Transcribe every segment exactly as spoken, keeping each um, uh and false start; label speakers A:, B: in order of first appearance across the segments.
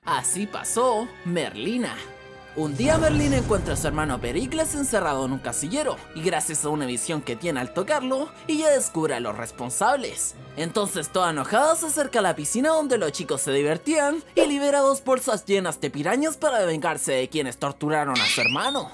A: Así pasó Merlina. Un día Merlina encuentra a su hermano Pericles encerrado en un casillero, y gracias a una visión que tiene al tocarlo, ella descubre a los responsables. Entonces, toda enojada, se acerca a la piscina donde los chicos se divertían y libera dos bolsas llenas de pirañas para vengarse de quienes torturaron a su hermano.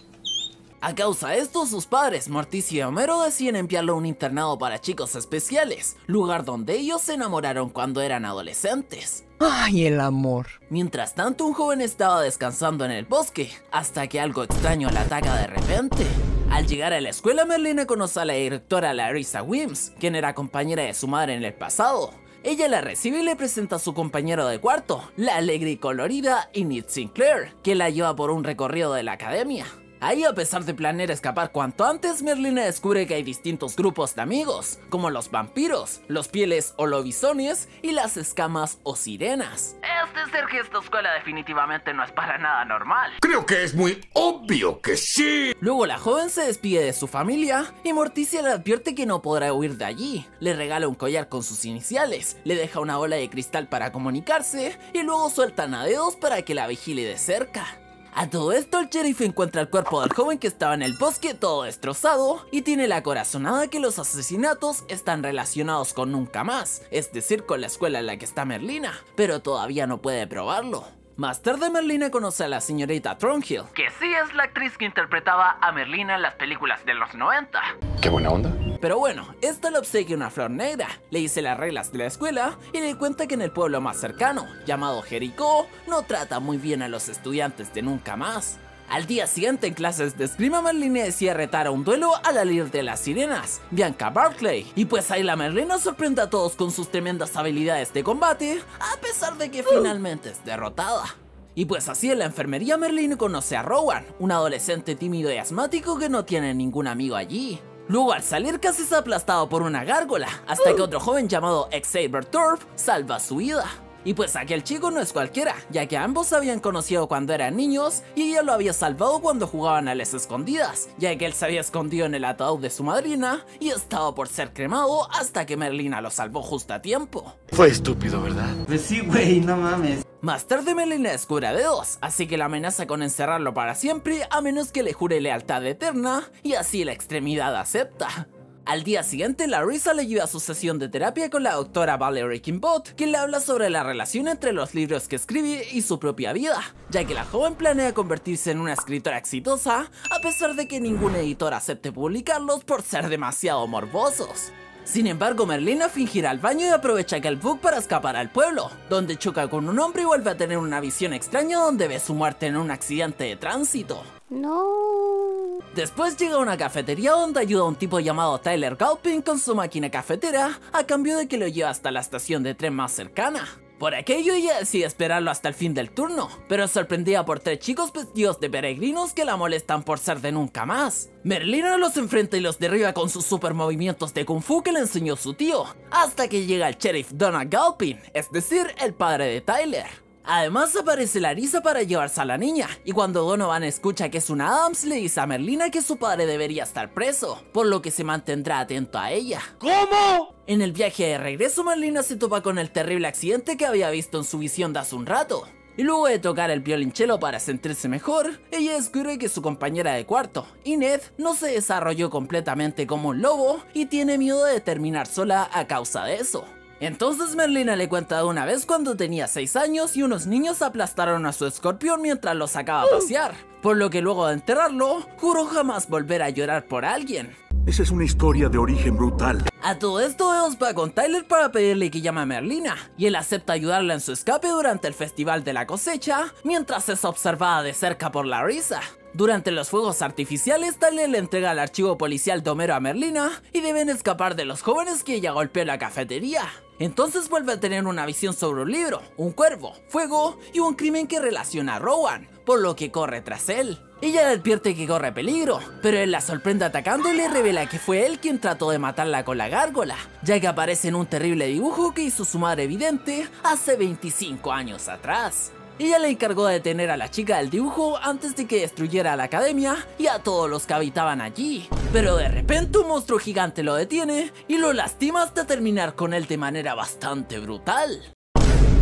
A: A causa de esto, sus padres, Morticia y Homero, deciden enviarlo a un internado para chicos especiales, lugar donde ellos se enamoraron cuando eran adolescentes.
B: ¡Ay, el amor!
A: Mientras tanto, un joven estaba descansando en el bosque, hasta que algo extraño le ataca de repente. Al llegar a la escuela, Merlina conoce a la directora Larissa Wims, quien era compañera de su madre en el pasado. Ella la recibe y le presenta a su compañero de cuarto, la alegre y colorida Enid Sinclair, que la lleva por un recorrido de la academia. Ahí, a pesar de planear escapar cuanto antes, Merlina descubre que hay distintos grupos de amigos, como los vampiros, los pieles o lobisones y las escamas o sirenas. Es decir, que esta escuela definitivamente no es para nada normal.
C: Creo que es muy obvio que sí.
A: Luego la joven se despide de su familia y Morticia le advierte que no podrá huir de allí. Le regala un collar con sus iniciales, le deja una bola de cristal para comunicarse y luego sueltan a dedos para que la vigile de cerca. A todo esto, el sheriff encuentra el cuerpo del joven que estaba en el bosque todo destrozado y tiene la corazonada que los asesinatos están relacionados con Nunca Más, es decir, con la escuela en la que está Merlina, pero todavía no puede probarlo. Más tarde, Merlina conoce a la señorita Thornhill, que sí es la actriz que interpretaba a Merlina en las películas de los noventa.
C: Qué buena onda.
A: Pero bueno, esta le obsequia una flor negra, le dice las reglas de la escuela y le cuenta que en el pueblo más cercano, llamado Jericó, no trata muy bien a los estudiantes de Nunca Más. Al día siguiente, en clases de esgrima, Merlina decide retar a un duelo a la líder de las sirenas, Bianca Barclay, y pues ahí la Merlina sorprende a todos con sus tremendas habilidades de combate, a pesar de que finalmente es derrotada. Y pues así, en la enfermería, Merlina conoce a Rowan, un adolescente tímido y asmático que no tiene ningún amigo allí. Luego, al salir, casi es aplastado por una gárgola, hasta que otro joven llamado Xavier Thorpe salva su vida. Y pues aquel chico no es cualquiera, ya que ambos se habían conocido cuando eran niños y ella lo había salvado cuando jugaban a las escondidas, ya que él se había escondido en el ataúd de su madrina y estaba por ser cremado hasta que Merlina lo salvó justo a tiempo.
C: Fue estúpido, ¿verdad?
D: Pues sí, güey, no mames.
A: Más tarde, Merlina descubre a Dedos, así que la amenaza con encerrarlo para siempre a menos que le jure lealtad eterna, y así la extremidad acepta. Al día siguiente, Larissa le lleva a su sesión de terapia con la doctora Valerie Kimbot, quien le habla sobre la relación entre los libros que escribe y su propia vida, ya que la joven planea convertirse en una escritora exitosa, a pesar de que ningún editor acepte publicarlos por ser demasiado morbosos. Sin embargo, Merlina finge ir al baño y aprovecha aquel bug para escapar al pueblo, donde choca con un hombre y vuelve a tener una visión extraña donde ve su muerte en un accidente de tránsito.
E: No.
A: Después llega a una cafetería donde ayuda a un tipo llamado Tyler Galpin con su máquina cafetera a cambio de que lo lleve hasta la estación de tren más cercana. Por aquello, ella decide esperarlo hasta el fin del turno, pero es sorprendida por tres chicos vestidos de peregrinos que la molestan por ser de Nunca Más. Merlina los enfrenta y los derriba con sus super movimientos de kung fu que le enseñó su tío, hasta que llega el sheriff Donald Galpin, es decir, el padre de Tyler. Además, aparece Larissa para llevarse a la niña, y cuando Donovan escucha que es una Addams, le dice a Merlina que su padre debería estar preso, por lo que se mantendrá atento a ella.
C: ¿Cómo?
A: En el viaje de regreso, Merlina se topa con el terrible accidente que había visto en su visión de hace un rato. Y luego de tocar el violonchelo para sentirse mejor, ella descubre que su compañera de cuarto, Enid, no se desarrolló completamente como un lobo y tiene miedo de terminar sola a causa de eso. Entonces Merlina le cuenta de una vez cuando tenía seis años y unos niños aplastaron a su escorpión mientras lo sacaba a pasear, por lo que luego de enterrarlo, juró jamás volver a llorar por alguien.
F: Esa es una historia de origen brutal.
A: A todo esto, Deos va con Tyler para pedirle que llame a Merlina, y él acepta ayudarla en su escape durante el Festival de la Cosecha, mientras es observada de cerca por Larissa. Durante los fuegos artificiales, Tyler le entrega el archivo policial de Homero a Merlina y deben escapar de los jóvenes que ella golpeó en la cafetería. Entonces vuelve a tener una visión sobre un libro, un cuervo, fuego y un crimen que relaciona a Rowan, por lo que corre tras él. Ella le advierte que corre peligro, pero él la sorprende atacando y le revela que fue él quien trató de matarla con la gárgola, ya que aparece en un terrible dibujo que hizo su madre vidente hace veinticinco años atrás. Ella le encargó de detener a la chica del dibujo antes de que destruyera la academia y a todos los que habitaban allí. Pero de repente un monstruo gigante lo detiene y lo lastima hasta terminar con él de manera bastante brutal.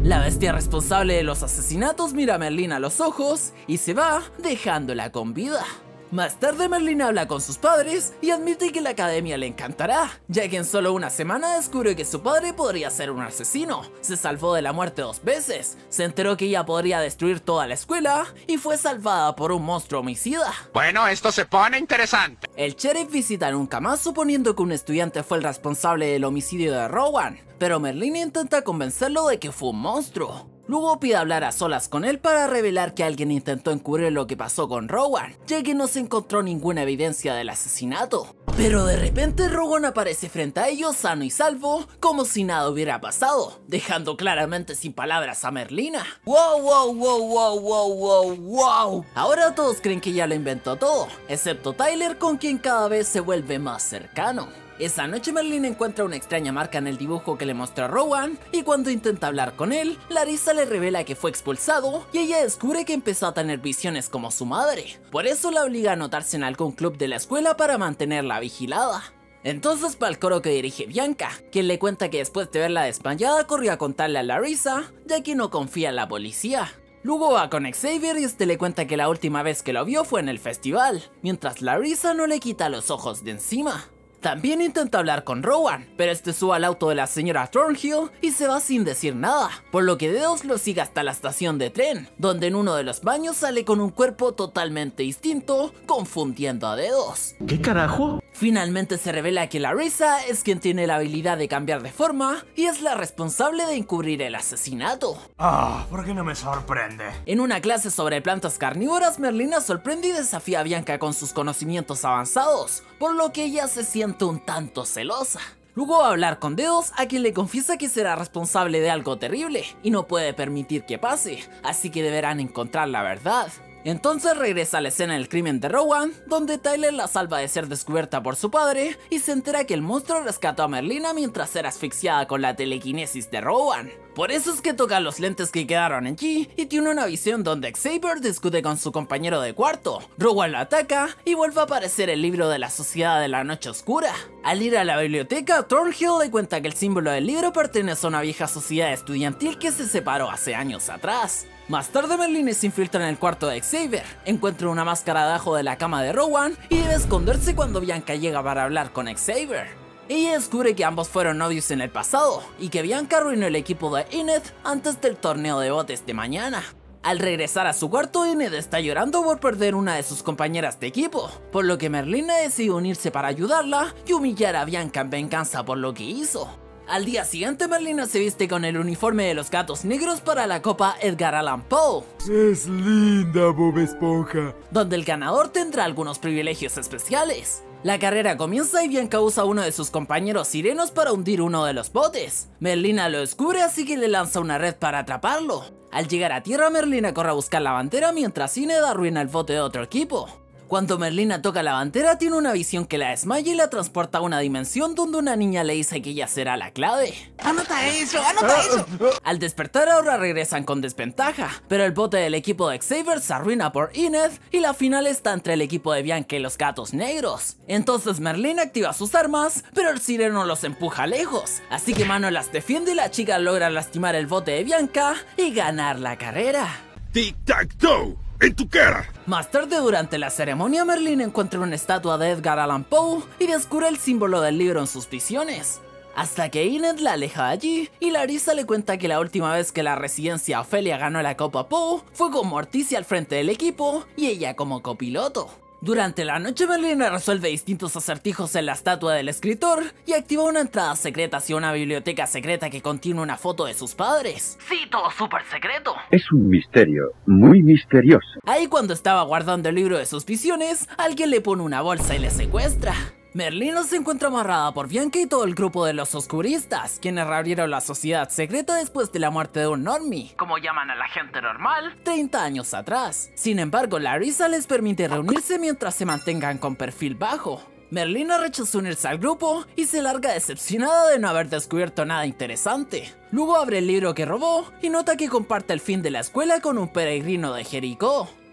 A: La bestia responsable de los asesinatos mira a Merlín a los ojos y se va, dejándola con vida. Más tarde Merlín habla con sus padres y admite que la academia le encantará, ya que en solo una semana descubrió que su padre podría ser un asesino, se salvó de la muerte dos veces, se enteró que ella podría destruir toda la escuela y fue salvada por un monstruo homicida.
C: Bueno, esto se pone interesante.
A: El sheriff visita nunca más suponiendo que un estudiante fue el responsable del homicidio de Rowan, pero Merlín intenta convencerlo de que fue un monstruo. Luego pide hablar a solas con él para revelar que alguien intentó encubrir lo que pasó con Rowan, ya que no se encontró ninguna evidencia del asesinato. Pero de repente Rowan aparece frente a ellos sano y salvo, como si nada hubiera pasado, dejando claramente sin palabras a Merlina. ¡Wow, wow, wow, wow, wow, wow, wow! Ahora todos creen que ya lo inventó todo, excepto Tyler, con quien cada vez se vuelve más cercano. Esa noche Merlín encuentra una extraña marca en el dibujo que le mostró a Rowan, y cuando intenta hablar con él, Larissa le revela que fue expulsado y ella descubre que empezó a tener visiones como su madre. Por eso la obliga a anotarse en algún club de la escuela para mantenerla vigilada. Entonces va al coro que dirige Bianca, quien le cuenta que después de verla desmayada corrió a contarle a Larissa, ya que no confía en la policía. Luego va con Xavier y este le cuenta que la última vez que lo vio fue en el festival, mientras Larissa no le quita los ojos de encima. También intenta hablar con Rowan, pero este sube al auto de la señora Thornhill y se va sin decir nada, por lo que Dedos lo sigue hasta la estación de tren, donde en uno de los baños sale con un cuerpo totalmente distinto, confundiendo a Dedos.
F: ¿Qué carajo?
A: Finalmente se revela que Larissa es quien tiene la habilidad de cambiar de forma y es la responsable de encubrir el asesinato.
B: Ah, ¿por qué no me sorprende?
A: En una clase sobre plantas carnívoras, Merlina sorprende y desafía a Bianca con sus conocimientos avanzados, por lo que ella se siente un tanto celosa. Luego va a hablar con Dedos, a quien le confiesa que será responsable de algo terrible y no puede permitir que pase, así que deberán encontrar la verdad. Entonces regresa a la escena del crimen de Rowan, donde Tyler la salva de ser descubierta por su padre y se entera que el monstruo rescató a Merlina mientras era asfixiada con la telequinesis de Rowan. Por eso es que toca los lentes que quedaron allí y tiene una visión donde Xavier discute con su compañero de cuarto, Rowan lo ataca y vuelve a aparecer el libro de la Sociedad de la Noche Oscura. Al ir a la biblioteca, Thornhill le cuenta que el símbolo del libro pertenece a una vieja sociedad estudiantil que se separó hace años atrás. Más tarde Merlin se infiltra en el cuarto de Xavier, encuentra una máscara debajo de la cama de Rowan y debe esconderse cuando Bianca llega para hablar con Xavier. Ella descubre que ambos fueron novios en el pasado y que Bianca arruinó el equipo de Enid antes del torneo de botes de mañana. Al regresar a su cuarto, Enid está llorando por perder una de sus compañeras de equipo, por lo que Merlina decide unirse para ayudarla y humillar a Bianca en venganza por lo que hizo. Al día siguiente, Merlina se viste con el uniforme de los Gatos Negros para la Copa Edgar Allan Poe.
F: Es linda, Bob Esponja.
A: Donde el ganador tendrá algunos privilegios especiales. La carrera comienza y Bianca usa a uno de sus compañeros sirenos para hundir uno de los botes. Merlina lo descubre, así que le lanza una red para atraparlo. Al llegar a tierra, Merlina corre a buscar la bandera mientras Enid arruina el bote de otro equipo. Cuando Merlina toca la bandera, tiene una visión que la desmaya y la transporta a una dimensión donde una niña le dice que ella será la clave.
D: ¡Anota eso! ¡Anota eso!
A: Al despertar ahora regresan con desventaja, pero el bote del equipo de Xavier se arruina por Enid y la final está entre el equipo de Bianca y los Gatos Negros. Entonces Merlin activa sus armas, pero el sireno los empuja lejos, así que Mano las defiende y la chica logra lastimar el bote de Bianca y ganar la carrera.
F: ¡Tic-tac-toe! ¡En tu cara!
A: Más tarde durante la ceremonia, Merlin encuentra una estatua de Edgar Allan Poe y descubre el símbolo del libro en sus visiones. Hasta que Enid la aleja de allí y Larissa le cuenta que la última vez que la residencia Ofelia ganó la Copa Poe fue con Morticia al frente del equipo y ella como copiloto. Durante la noche, Merlina resuelve distintos acertijos en la estatua del escritor y activa una entrada secreta hacia una biblioteca secreta que contiene una foto de sus padres. Sí, todo súper secreto.
E: Es un misterio, muy misterioso.
A: Ahí cuando estaba guardando el libro de sus visiones, alguien le pone una bolsa y le secuestra. Merlina se encuentra amarrada por Bianca y todo el grupo de los oscuristas, quienes reabrieron la sociedad secreta después de la muerte de un normie, como llaman a la gente normal, treinta años atrás. Sin embargo, Larissa les permite reunirse mientras se mantengan con perfil bajo. Merlina rechaza unirse al grupo y se larga decepcionada de no haber descubierto nada interesante. Luego abre el libro que robó y nota que comparte el fin de la escuela con un peregrino de Jericó.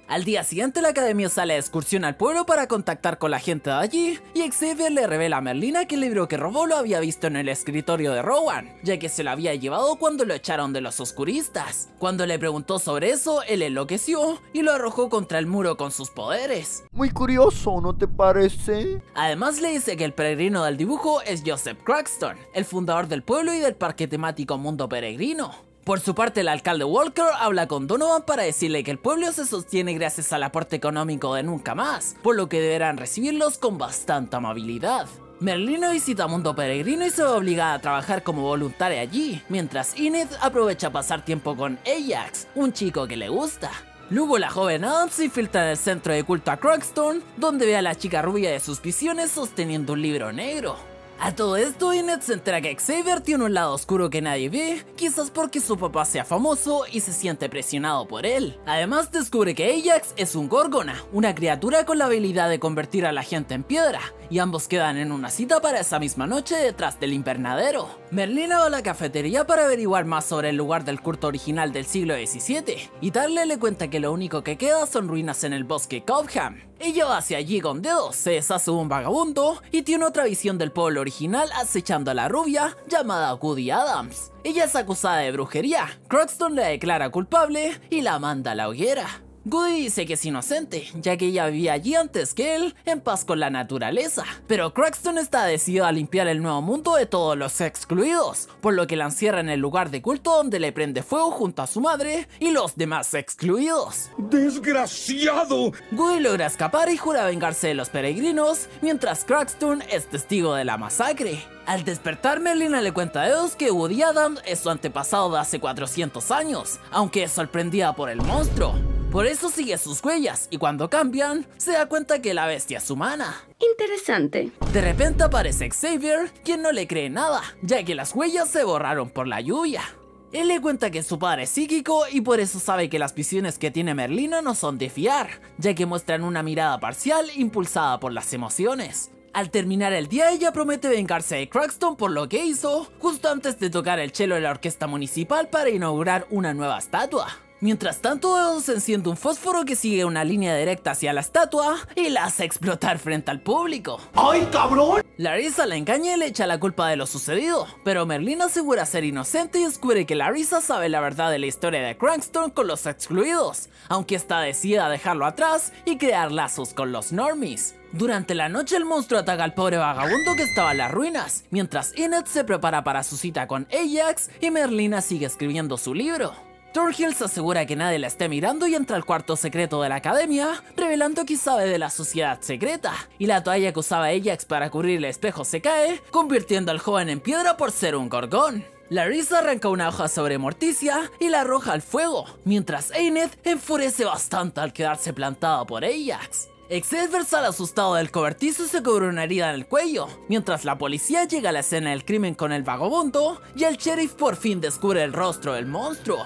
A: Al día siguiente la academia sale de excursión al pueblo para contactar con la gente de allí, y Xavier le revela a Merlina que el libro que robó lo había visto en el escritorio de Rowan, ya que se lo había llevado cuando lo echaron de los oscuristas. Cuando le preguntó sobre eso, él enloqueció y lo arrojó contra el muro con sus poderes.
G: Muy curioso, ¿no te parece?
A: Además le dice que el peregrino del dibujo es Joseph Craxton, el fundador del pueblo y del parque temático Mundo Peregrino. Por su parte, el alcalde Walker habla con Donovan para decirle que el pueblo se sostiene gracias al aporte económico de Nunca Más, por lo que deberán recibirlos con bastante amabilidad. Merlina visita Mundo Peregrino y se ve obligada a trabajar como voluntaria allí, mientras Enid aprovecha a pasar tiempo con Ajax, un chico que le gusta. Luego la joven Adams se infiltra en el centro de culto a Craxton, donde ve a la chica rubia de sus visiones sosteniendo un libro negro. A todo esto, Enid se entera que Xavier tiene un lado oscuro que nadie ve, quizás porque su papá sea famoso y se siente presionado por él. Además descubre que Ajax es un Gorgona, una criatura con la habilidad de convertir a la gente en piedra, y ambos quedan en una cita para esa misma noche detrás del invernadero. Merlina va a la cafetería para averiguar más sobre el lugar del culto original del siglo diecisiete, y Tyler le cuenta que lo único que queda son ruinas en el bosque Cobham. Ella va hacia allí con dedos, se deshace de un vagabundo y tiene otra visión del pueblo original acechando a la rubia llamada Woody Adams. Ella es acusada de brujería, Craxton la declara culpable y la manda a la hoguera. Woody dice que es inocente, ya que ella vivía allí antes que él, en paz con la naturaleza, pero Craxton está decidido a limpiar el nuevo mundo de todos los excluidos, por lo que la encierra en el lugar de culto donde le prende fuego junto a su madre y los demás excluidos.
F: ¡Desgraciado!
A: Woody logra escapar y jura vengarse de los peregrinos, mientras Craxton es testigo de la masacre. Al despertar, Merlina le cuenta a Eos que Woody Adams es su antepasado de hace cuatrocientos años, aunque es sorprendida por el monstruo. Por eso sigue sus huellas, y cuando cambian, se da cuenta que la bestia es humana.
H: Interesante.
A: De repente aparece Xavier, quien no le cree nada, ya que las huellas se borraron por la lluvia. Él le cuenta que su padre es psíquico y por eso sabe que las visiones que tiene Merlina no son de fiar, ya que muestran una mirada parcial impulsada por las emociones. Al terminar el día, ella promete vengarse de Craxton por lo que hizo, justo antes de tocar el cello de la orquesta municipal para inaugurar una nueva estatua. Mientras tanto, Eos enciende un fósforo que sigue una línea directa hacia la estatua y la hace explotar frente al público.
B: ¡Ay, cabrón!
A: Larissa la engaña y le echa la culpa de lo sucedido, pero Merlina asegura ser inocente y descubre que Larissa sabe la verdad de la historia de Craxton con los excluidos, aunque está decidida a dejarlo atrás y crear lazos con los normies. Durante la noche el monstruo ataca al pobre vagabundo que estaba en las ruinas, mientras Enid se prepara para su cita con Ajax y Merlina sigue escribiendo su libro. Thornhill se asegura que nadie la esté mirando y entra al cuarto secreto de la academia, revelando que sabe de la sociedad secreta, y la toalla que usaba Ajax para cubrir el espejo se cae, convirtiendo al joven en piedra por ser un gorgón. Larissa arranca una hoja sobre Morticia y la arroja al fuego, mientras Enid enfurece bastante al quedarse plantado por Ajax. Xavier sale asustado del cobertizo y se cubre una herida en el cuello, mientras la policía llega a la escena del crimen con el vagabundo y el sheriff por fin descubre el rostro del monstruo.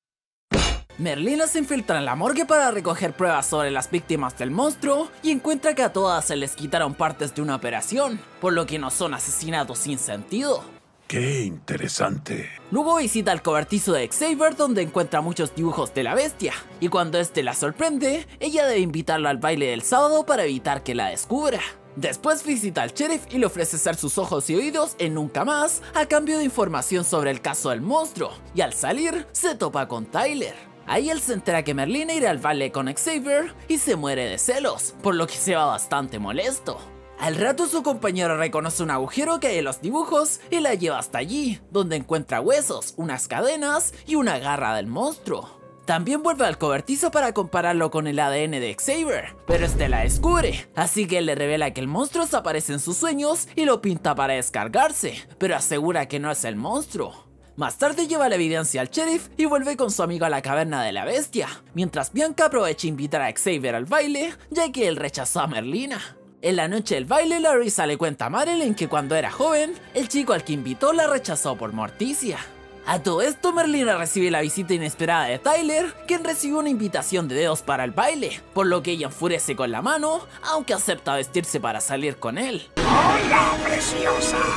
A: Merlina se infiltra en la morgue para recoger pruebas sobre las víctimas del monstruo y encuentra que a todas se les quitaron partes de una operación, por lo que no son asesinatos sin sentido.
F: ¡Qué interesante!
A: Luego visita el cobertizo de Xavier donde encuentra muchos dibujos de la bestia, y cuando este la sorprende, ella debe invitarlo al baile del sábado para evitar que la descubra. Después visita al sheriff y le ofrece ser sus ojos y oídos en Nunca Más a cambio de información sobre el caso del monstruo, y al salir se topa con Tyler. Ahí él se entera que Merlina irá al baile con Xavier y se muere de celos, por lo que se va bastante molesto. Al rato su compañero reconoce un agujero que hay en los dibujos y la lleva hasta allí, donde encuentra huesos, unas cadenas y una garra del monstruo. También vuelve al cobertizo para compararlo con el A D N de Xavier, pero este la descubre, así que él le revela que el monstruo desaparece en sus sueños y lo pinta para descargarse, pero asegura que no es el monstruo. Más tarde lleva la evidencia al sheriff y vuelve con su amigo a la caverna de la bestia, mientras Bianca aprovecha a invitar a Xavier al baile, ya que él rechazó a Merlina. En la noche del baile, Larissa le cuenta a Marilyn que cuando era joven, el chico al que invitó la rechazó por Morticia. A todo esto, Merlina recibe la visita inesperada de Tyler, quien recibe una invitación de Deos para el baile, por lo que ella enfurece con la mano, aunque acepta vestirse para salir con él.
C: ¡Hola, preciosa!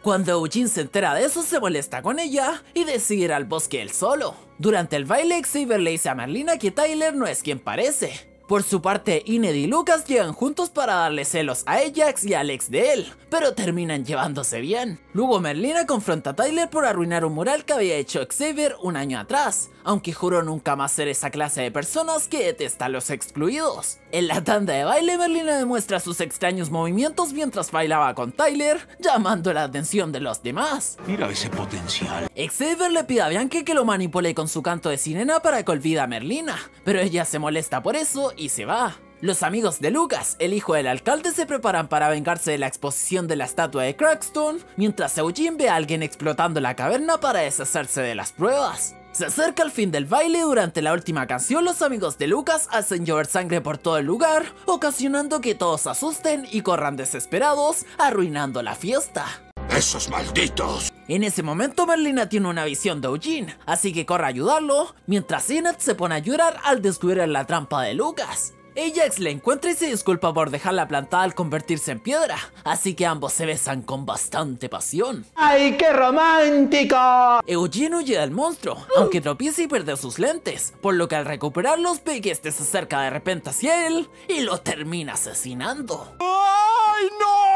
A: Cuando Eugene se entera de eso, se molesta con ella y decide ir al bosque él solo. Durante el baile, Xavier le dice a Merlina que Tyler no es quien parece. Por su parte, Enid y Lucas llegan juntos para darle celos a Ajax y a Alex de él, pero terminan llevándose bien. Luego Merlina confronta a Tyler por arruinar un mural que había hecho Xavier un año atrás, aunque juró nunca más ser esa clase de personas que detesta a los excluidos. En la tanda de baile, Merlina demuestra sus extraños movimientos mientras bailaba con Tyler, llamando la atención de los demás.
B: Mira ese potencial.
A: Xavier le pide a Bianca que lo manipule con su canto de sirena para que olvide a Merlina, pero ella se molesta por eso y se va. Los amigos de Lucas, el hijo del alcalde, se preparan para vengarse de la exposición de la estatua de Crackstone, mientras Eugene ve a alguien explotando la caverna para deshacerse de las pruebas. Se acerca el fin del baile y durante la última canción los amigos de Lucas hacen llover sangre por todo el lugar, ocasionando que todos se asusten y corran desesperados, arruinando la fiesta.
F: ¡Esos malditos!
A: En ese momento Merlina tiene una visión de Eugene, así que corre a ayudarlo, mientras Enid se pone a llorar al descubrir la trampa de Lucas. Ajax le encuentra y se disculpa por dejarla plantada al convertirse en piedra, así que ambos se besan con bastante pasión.
H: ¡Ay, qué romántico!
A: Eugene huye del monstruo, aunque tropieza y pierde sus lentes, por lo que al recuperarlos ve que este se acerca de repente hacia él y lo termina asesinando.
F: ¡Ay, no!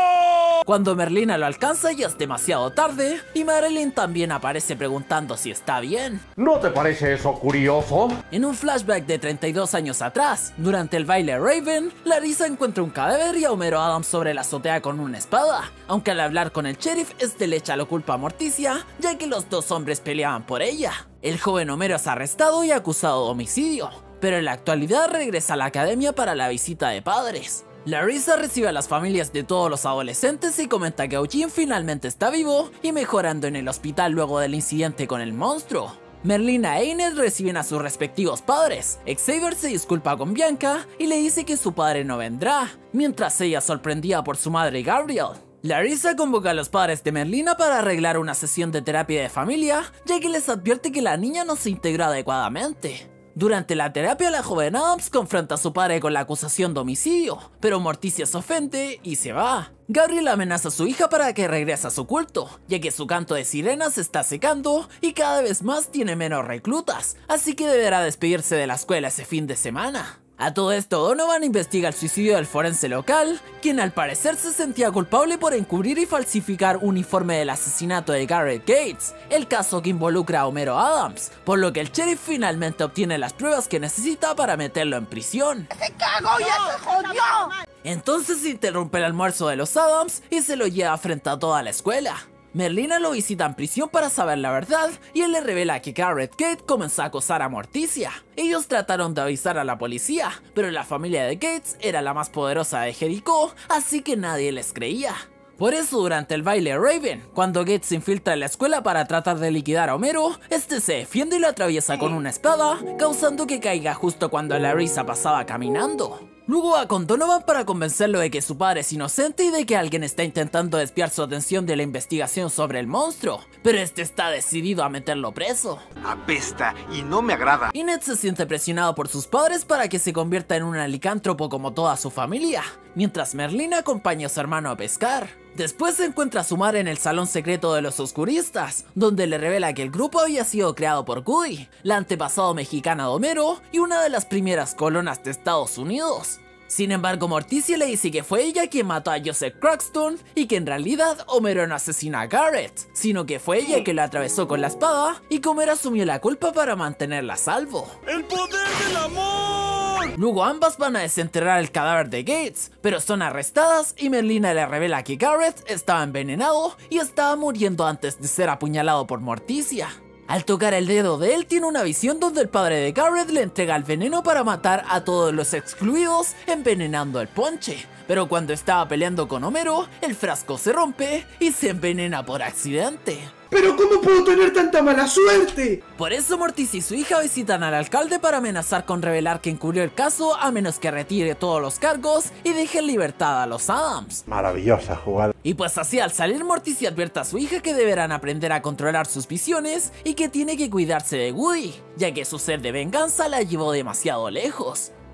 A: Cuando Merlina lo alcanza ya es demasiado tarde y Marilyn también aparece preguntando si está bien.
H: ¿No te parece eso curioso?
A: En un flashback de treinta y dos años atrás, durante el baile Raven, Larissa encuentra un cadáver y a Homero Adams sobre la azotea con una espada, aunque al hablar con el sheriff este le echa la culpa a Morticia, ya que los dos hombres peleaban por ella. El joven Homero es arrestado y acusado de homicidio, pero en la actualidad regresa a la academia para la visita de padres. Larissa recibe a las familias de todos los adolescentes y comenta que Eugene finalmente está vivo y mejorando en el hospital luego del incidente con el monstruo. Merlina e Enid reciben a sus respectivos padres. Xavier se disculpa con Bianca y le dice que su padre no vendrá, mientras ella es sorprendida por su madre Gabriel. Larissa convoca a los padres de Merlina para arreglar una sesión de terapia de familia, ya que les advierte que la niña no se integra adecuadamente. Durante la terapia, la joven Adams confronta a su padre con la acusación de homicidio, pero Morticia se ofende y se va. Gabriel amenaza a su hija para que regrese a su culto, ya que su canto de sirena se está secando y cada vez más tiene menos reclutas, así que deberá despedirse de la escuela ese fin de semana. A todo esto, Donovan investiga el suicidio del forense local, quien al parecer se sentía culpable por encubrir y falsificar un informe del asesinato de Garrett Gates, el caso que involucra a Homero Adams, por lo que el sheriff finalmente obtiene las pruebas que necesita para meterlo en prisión.
D: ¡Se cagó, ya se jodió!
A: Entonces interrumpe el almuerzo de los Adams y se lo lleva frente a toda la escuela. Merlina lo visita en prisión para saber la verdad y él le revela que Garrett Gates comenzó a acosar a Morticia. Ellos trataron de avisar a la policía, pero la familia de Gates era la más poderosa de Jericho, así que nadie les creía. Por eso durante el baile Raven, cuando Gates se infiltra en la escuela para tratar de liquidar a Homero, este se defiende y lo atraviesa con una espada, causando que caiga justo cuando Larissa pasaba caminando. Luego va con Donovan para convencerlo de que su padre es inocente y de que alguien está intentando desviar su atención de la investigación sobre el monstruo, pero este está decidido a meterlo preso.
C: Apesta y no me agrada.
A: Enid se siente presionado por sus padres para que se convierta en un licántropo como toda su familia, mientras Merlina acompaña a su hermano a pescar. Después se encuentra a su madre en el salón secreto de los oscuristas, donde le revela que el grupo había sido creado por Goody, la antepasado mexicana de Homero y una de las primeras colonas de Estados Unidos. Sin embargo, Morticia le dice que fue ella quien mató a Joseph Crackstone y que en realidad Homero no asesina a Garrett, sino que fue ella que lo atravesó con la espada y que Homero asumió la culpa para mantenerla a salvo.
F: ¡El poder del amor!
A: Luego ambas van a desenterrar el cadáver de Gates, pero son arrestadas y Merlina le revela que Garrett estaba envenenado y estaba muriendo antes de ser apuñalado por Morticia. Al tocar el dedo de él tiene una visión donde el padre de Garrett le entrega el veneno para matar a todos los excluidos envenenando el ponche. Pero cuando estaba peleando con Homero, el frasco se rompe y se envenena por accidente.
I: ¿Pero cómo puedo tener tanta mala suerte?
A: Por eso Morticia y su hija visitan al alcalde para amenazar con revelar que encubrió el caso a menos que retire todos los cargos y deje en libertad a los Adams.
H: Maravillosa jugada.
A: Y pues así al salir Morticia advierte a su hija que deberán aprender a controlar sus visiones y que tiene que cuidarse de Woody, ya que su sed de venganza la llevó demasiado lejos.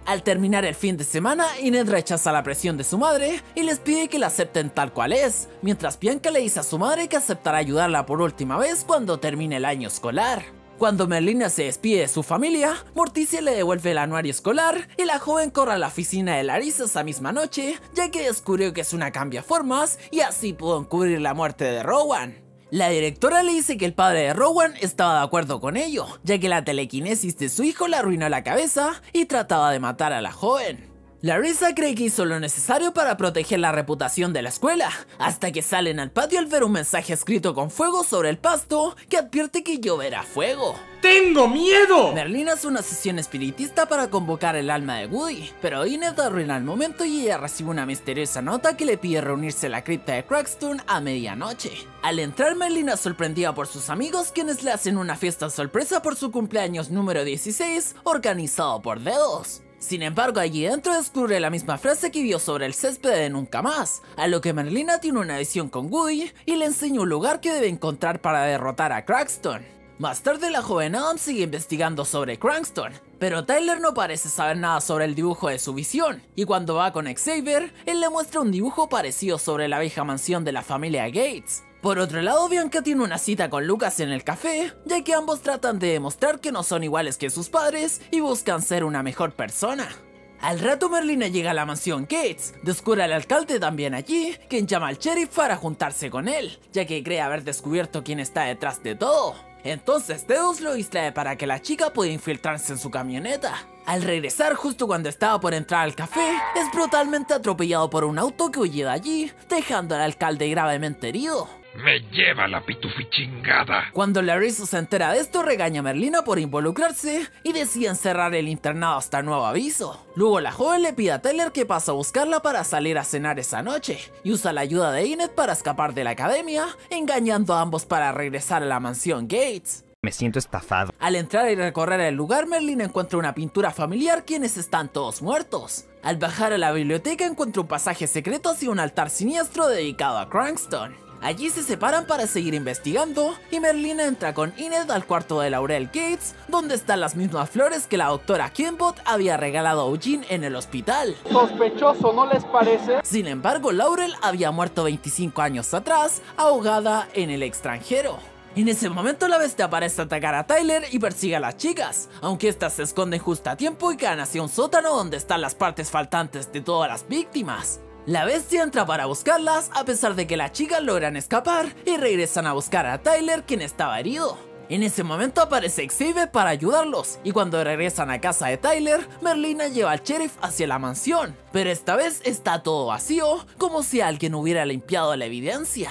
A: Al terminar el fin de semana, Enid rechaza la presión de su madre y les pide que la acepten tal cual es, mientras Bianca le dice a su madre que aceptará ayudarla por última vez cuando termine el año escolar. Cuando Merlina se despide de su familia, Morticia le devuelve el anuario escolar y la joven corre a la oficina de Larissa esa misma noche, ya que descubrió que es una cambiaformas y así pudo encubrir la muerte de Rowan. La directora le dice que el padre de Rowan estaba de acuerdo con ello, ya que la telequinesis de su hijo le arruinó la cabeza y trataba de matar a la joven. Larissa cree que hizo lo necesario para proteger la reputación de la escuela, hasta que salen al patio al ver un mensaje escrito con fuego sobre el pasto que advierte que lloverá fuego.
I: ¡Tengo miedo!
A: Merlina hace una sesión espiritista para convocar el alma de Woody, pero Enid arruina el momento y ella recibe una misteriosa nota que le pide reunirse en la cripta de Crackstone a medianoche. Al entrar, Merlina es sorprendida por sus amigos, quienes le hacen una fiesta sorpresa por su cumpleaños número dieciséis, organizado por dedos. Sin embargo, allí dentro descubre la misma frase que vio sobre el césped de Nunca Más, a lo que Merlina tiene una visión con Woody y le enseña un lugar que debe encontrar para derrotar a Crackstone. Más tarde, la joven Adam sigue investigando sobre Crackstone, pero Tyler no parece saber nada sobre el dibujo de su visión, y cuando va con Xavier, él le muestra un dibujo parecido sobre la vieja mansión de la familia Gates. Por otro lado, Bianca tiene una cita con Lucas en el café, ya que ambos tratan de demostrar que no son iguales que sus padres y buscan ser una mejor persona. Al rato, Merlina llega a la mansión Gates, descubre al alcalde también allí, quien llama al sheriff para juntarse con él, ya que cree haber descubierto quién está detrás de todo. Entonces Deus lo distrae para que la chica pueda infiltrarse en su camioneta. Al regresar justo cuando estaba por entrar al café, es brutalmente atropellado por un auto que huye de allí, dejando al alcalde gravemente herido.
F: Me lleva la pitufichingada.
A: Cuando Larissa se entera de esto, regaña a Merlina por involucrarse y deciden cerrar el internado hasta nuevo aviso. Luego la joven le pide a Tyler que pase a buscarla para salir a cenar esa noche y usa la ayuda de Enid para escapar de la academia, engañando a ambos para regresar a la mansión Gates.
J: Me siento estafado.
A: Al entrar y recorrer el lugar, Merlina encuentra una pintura familiar quienes están todos muertos. Al bajar a la biblioteca encuentra un pasaje secreto hacia un altar siniestro dedicado a Crackstone. Allí se separan para seguir investigando y Merlina entra con Enid al cuarto de Laurel Gates, donde están las mismas flores que la doctora Kimbot había regalado a Eugene en el hospital.
I: Sospechoso, ¿no les parece?
A: Sin embargo, Laurel había muerto veinticinco años atrás, ahogada en el extranjero. En ese momento la bestia parece atacar a Tyler y persigue a las chicas, aunque estas se esconden justo a tiempo y caen hacia un sótano donde están las partes faltantes de todas las víctimas. La bestia entra para buscarlas, a pesar de que las chicas logran escapar y regresan a buscar a Tyler, quien estaba herido. En ese momento aparece Xavier para ayudarlos, y cuando regresan a casa de Tyler, Merlina lleva al sheriff hacia la mansión, pero esta vez está todo vacío, como si alguien hubiera limpiado la evidencia.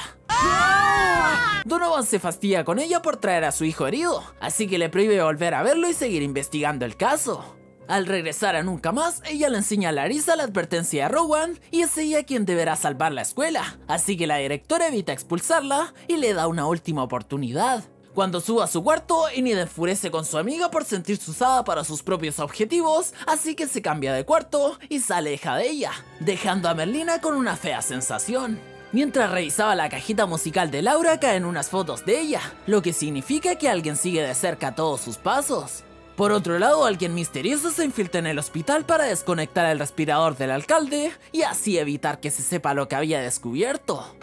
A: Donovan se fastidia con ella por traer a su hijo herido, así que le prohíbe volver a verlo y seguir investigando el caso. Al regresar a Nunca Más, ella le enseña a Larissa la advertencia de Rowan y es ella quien deberá salvar la escuela, así que la directora evita expulsarla y le da una última oportunidad. Cuando sube a su cuarto, Enid enfurece con su amiga por sentirse usada para sus propios objetivos, así que se cambia de cuarto y se aleja de ella, dejando a Merlina con una fea sensación. Mientras revisaba la cajita musical de Laura, caen unas fotos de ella, lo que significa que alguien sigue de cerca todos sus pasos. Por otro lado, alguien misterioso se infiltra en el hospital para desconectar el respirador del alcalde y así evitar que se sepa lo que había descubierto.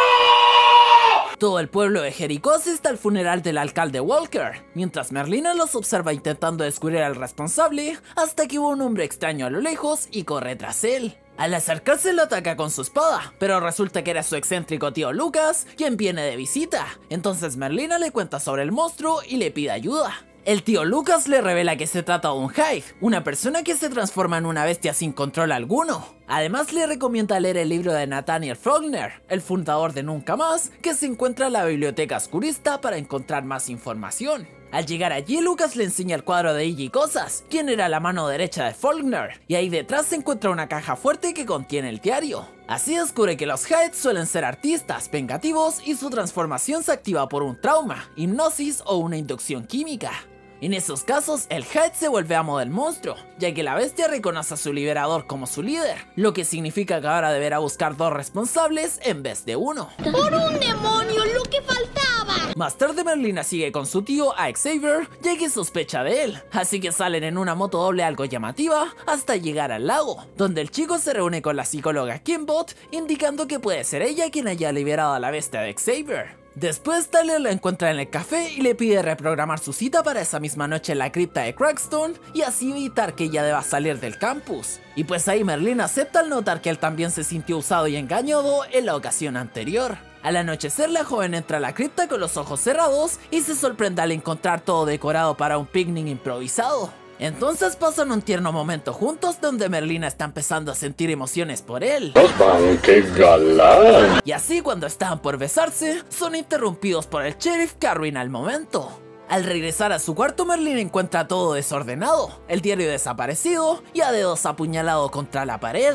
A: ¡No! Todo el pueblo de Jericó asiste al funeral del alcalde Walker, mientras Merlina los observa intentando descubrir al responsable, hasta que hubo un hombre extraño a lo lejos y corre tras él. Al acercarse lo ataca con su espada, pero resulta que era su excéntrico tío Lucas, quien viene de visita. Entonces Merlina le cuenta sobre el monstruo y le pide ayuda. El tío Lucas le revela que se trata de un Hive, una persona que se transforma en una bestia sin control alguno. Además le recomienda leer el libro de Nathaniel Faulkner, el fundador de Nunca Más, que se encuentra en la biblioteca oscurista para encontrar más información. Al llegar allí, Lucas le enseña el cuadro de Iggy Cosas, quien era la mano derecha de Faulkner, y ahí detrás se encuentra una caja fuerte que contiene el diario. Así descubre que los Hyde suelen ser artistas, vengativos, y su transformación se activa por un trauma, hipnosis o una inducción química. En esos casos, el Hyde se vuelve amo del monstruo, ya que la bestia reconoce a su liberador como su líder, lo que significa que ahora deberá buscar dos responsables en vez de uno.
D: ¡Por un demonio, lo que faltaba!
A: Más tarde Merlina sigue con su tío a Xavier, ya que sospecha de él, así que salen en una moto doble algo llamativa hasta llegar al lago, donde el chico se reúne con la psicóloga Kimbot, indicando que puede ser ella quien haya liberado a la bestia de Xavier. Después Tyler la encuentra en el café y le pide reprogramar su cita para esa misma noche en la cripta de Crackstone y así evitar que ella deba salir del campus. Y pues ahí Merlina acepta al notar que él también se sintió usado y engañado en la ocasión anterior. Al anochecer la joven entra a la cripta con los ojos cerrados y se sorprende al encontrar todo decorado para un picnic improvisado. Entonces pasan un tierno momento juntos donde Merlina está empezando a sentir emociones por él.
F: ¡Qué galán!
A: Y así cuando estaban por besarse, son interrumpidos por el sheriff que arruina el momento. Al regresar a su cuarto, Merlina encuentra todo desordenado, el diario desaparecido y a dedos apuñalado contra la pared.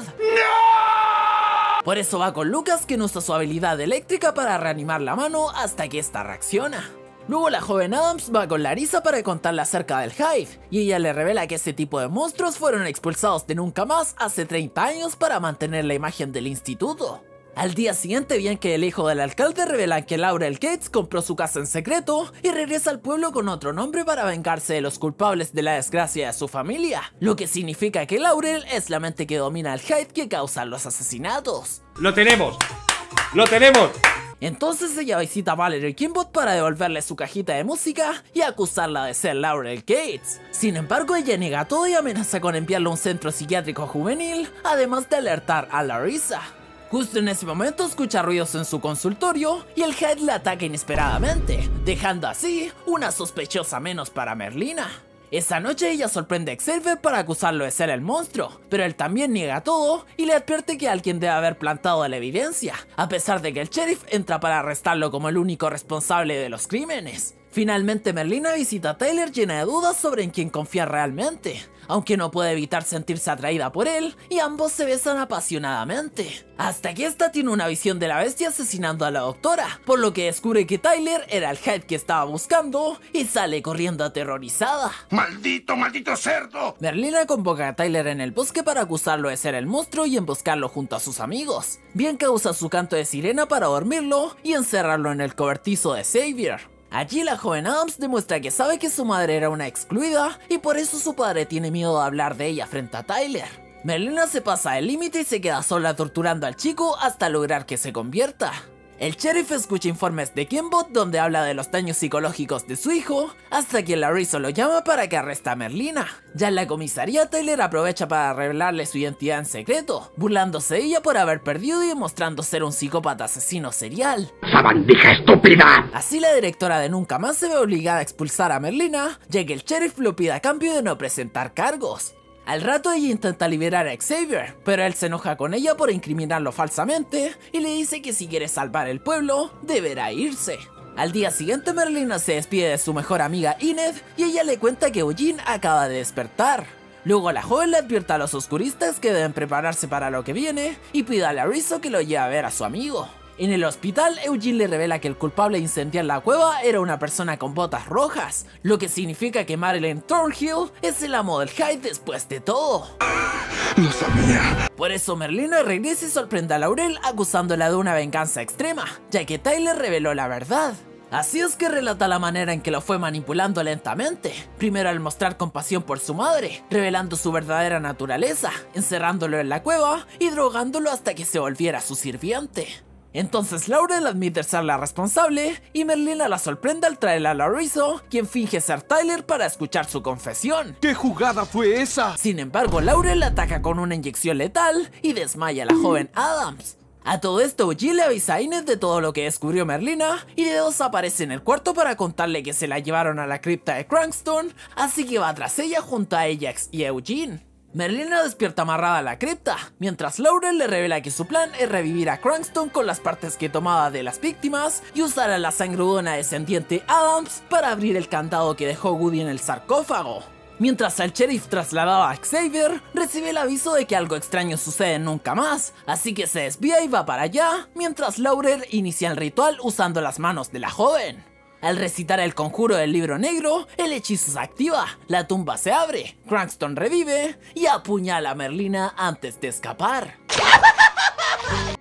A: ¡No! Por eso va con Lucas, quien usa su habilidad eléctrica para reanimar la mano hasta que esta reacciona. Luego la joven Adams va con Larissa para contarle acerca del Hive, y ella le revela que ese tipo de monstruos fueron expulsados de Nunca Más hace treinta años para mantener la imagen del instituto. Al día siguiente, bien que el hijo del alcalde revela que Laurel Gates compró su casa en secreto y regresa al pueblo con otro nombre para vengarse de los culpables de la desgracia de su familia, lo que significa que Laurel es la mente que domina el Hive que causa los asesinatos.
I: ¡Lo tenemos! ¡Lo tenemos!
A: Entonces ella visita a Valerie Kimbot para devolverle su cajita de música y acusarla de ser Laurel Gates. Sin embargo, ella niega todo y amenaza con enviarlo a un centro psiquiátrico juvenil, además de alertar a Larissa. Justo en ese momento escucha ruidos en su consultorio y el Hyde la ataca inesperadamente, dejando así una sospechosa menos para Merlina. Esa noche ella sorprende a Xavier para acusarlo de ser el monstruo, pero él también niega todo y le advierte que alguien debe haber plantado la evidencia, a pesar de que el sheriff entra para arrestarlo como el único responsable de los crímenes. Finalmente Merlina visita a Tyler llena de dudas sobre en quién confía realmente, aunque no puede evitar sentirse atraída por él y ambos se besan apasionadamente. Hasta que esta tiene una visión de la bestia asesinando a la doctora, por lo que descubre que Tyler era el Hyde que estaba buscando y sale corriendo aterrorizada.
F: ¡Maldito, maldito cerdo!
A: Merlina convoca a Tyler en el bosque para acusarlo de ser el monstruo y emboscarlo junto a sus amigos. Bianca usa su canto de sirena para dormirlo y encerrarlo en el cobertizo de Xavier. Allí la joven Adams demuestra que sabe que su madre era una excluida y por eso su padre tiene miedo de hablar de ella frente a Tyler. Merlina se pasa el límite y se queda sola torturando al chico hasta lograr que se convierta. El sheriff escucha informes de Kimbot donde habla de los daños psicológicos de su hijo, hasta que Larissa lo llama para que arreste a Merlina. Ya en la comisaría, Tyler aprovecha para revelarle su identidad en secreto, burlándose de ella por haber perdido y demostrando ser un psicópata asesino serial.
F: ¡Sabandija estúpida!
A: Así la directora de Nunca Más se ve obligada a expulsar a Merlina, ya que el sheriff lo pide a cambio de no presentar cargos. Al rato ella intenta liberar a Xavier, pero él se enoja con ella por incriminarlo falsamente y le dice que si quiere salvar el pueblo, deberá irse. Al día siguiente Merlina se despide de su mejor amiga Enid y ella le cuenta que Eugene acaba de despertar. Luego la joven le advierte a los oscuristas que deben prepararse para lo que viene y pide a Larissa que lo lleve a ver a su amigo. En el hospital, Eugene le revela que el culpable de incendiar la cueva era una persona con botas rojas, lo que significa que Marilyn Thornhill es el amo del Hyde después de todo.
F: ¡Lo sabía!
A: Por eso Merlina regresa y sorprende a Laurel acusándola de una venganza extrema, ya que Tyler reveló la verdad. Así es que relata la manera en que lo fue manipulando lentamente, primero al mostrar compasión por su madre, revelando su verdadera naturaleza, encerrándolo en la cueva y drogándolo hasta que se volviera su sirviente. Entonces Laurel admite ser la responsable y Merlina la sorprende al traer a Larissa, quien finge ser Tyler para escuchar su confesión.
I: ¿Qué jugada fue esa?
A: Sin embargo, Laurel la ataca con una inyección letal y desmaya a la joven Adams. A todo esto, Eugene le avisa a Enid de todo lo que descubrió Merlina y de dos aparece en el cuarto para contarle que se la llevaron a la cripta de Crankstone, así que va tras ella junto a Ajax y Eugene. Merlina despierta amarrada a la cripta, mientras Laurel le revela que su plan es revivir a Crankstone con las partes que tomaba de las víctimas y usar a la sangrudona descendiente Adams para abrir el candado que dejó Woody en el sarcófago. Mientras el sheriff trasladaba a Xavier, recibe el aviso de que algo extraño sucede en Nunca Más, así que se desvía y va para allá, mientras Laurel inicia el ritual usando las manos de la joven. Al recitar el conjuro del libro negro, el hechizo se activa, la tumba se abre, Crankstone revive y apuñala a Merlina antes de escapar.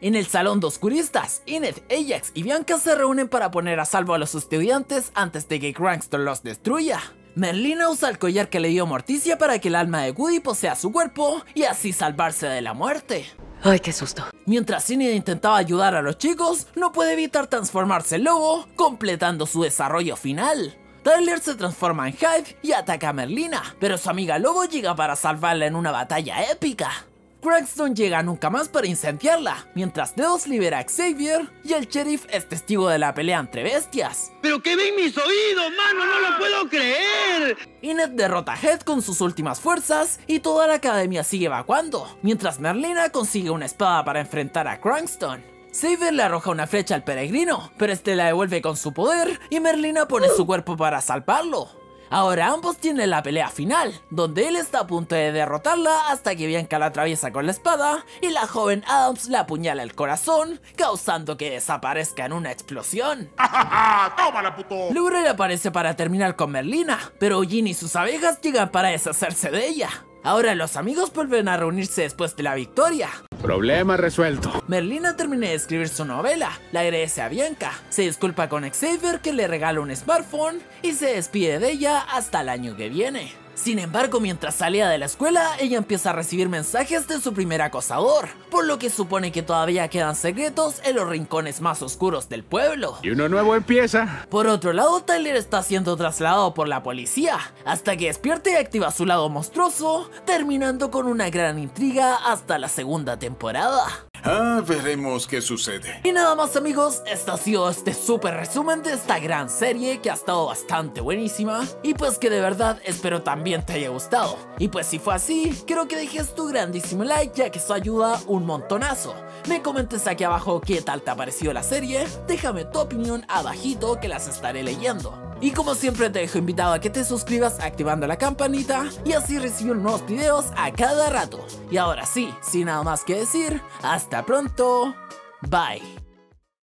A: En el salón de oscuristas, Enid, Ajax y Bianca se reúnen para poner a salvo a los estudiantes antes de que Cranston los destruya. Merlina usa el collar que le dio Morticia para que el alma de Woody posea su cuerpo y así salvarse de la muerte.
J: Ay, qué susto.
A: Mientras Enid intentaba ayudar a los chicos, no puede evitar transformarse en lobo, completando su desarrollo final. Tyler se transforma en Hyde y ataca a Merlina, pero su amiga Lobo llega para salvarla en una batalla épica. Cranston llega nunca más para incendiarla, mientras Deus libera a Xavier y el sheriff es testigo de la pelea entre bestias.
D: ¡Pero que ven mis oídos, mano! ¡No lo puedo creer!
A: Enid derrota a Head con sus últimas fuerzas y toda la academia sigue evacuando, mientras Merlina consigue una espada para enfrentar a Cranston. Xavier le arroja una flecha al peregrino, pero este la devuelve con su poder y Merlina pone su cuerpo para salvarlo. Ahora ambos tienen la pelea final, donde él está a punto de derrotarla hasta que Bianca la atraviesa con la espada y la joven Adams la apuñala el corazón, causando que desaparezca en una explosión.
F: ¡Tómala, puto!
A: Laurel aparece para terminar con Merlina, pero Jean y sus abejas llegan para deshacerse de ella. Ahora los amigos vuelven a reunirse después de la victoria.
I: Problema resuelto.
A: Merlina termina de escribir su novela, le agradece a Bianca, se disculpa con Xavier que le regala un smartphone y se despide de ella hasta el año que viene. Sin embargo, mientras salía de la escuela, ella empieza a recibir mensajes de su primer acosador, por lo que supone que todavía quedan secretos en los rincones más oscuros del pueblo.
I: Y uno nuevo empieza.
A: Por otro lado, Tyler está siendo trasladado por la policía, hasta que despierta y activa su lado monstruoso, terminando con una gran intriga hasta la segunda temporada.
K: Ah, veremos qué sucede.
A: Y nada más, amigos, este ha sido este súper resumen de esta gran serie que ha estado bastante buenísima y pues que de verdad espero también te haya gustado. Y pues si fue así, quiero que dejes tu grandísimo like, ya que eso ayuda un montonazo. Me comentes aquí abajo qué tal te ha parecido la serie, déjame tu opinión abajito que las estaré leyendo. Y como siempre te dejo invitado a que te suscribas activando la campanita y así recibir nuevos videos a cada rato. Y ahora sí, sin nada más que decir, hasta pronto, bye.